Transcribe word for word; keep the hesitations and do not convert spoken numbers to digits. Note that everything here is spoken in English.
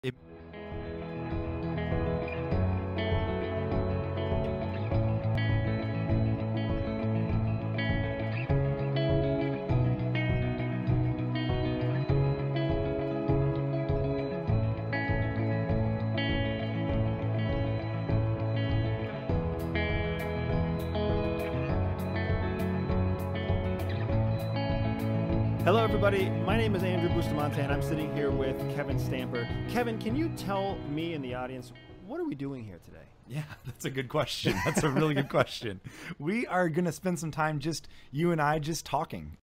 It Hello, everybody. My name is Andrew Bustamante, and I'm sitting here with Kevin Stamper. Kevin, can you tell me and the audience, what are we doing here today? Yeah, that's a good question. That's a really good question. We are going to spend some time just, you and I, just talking.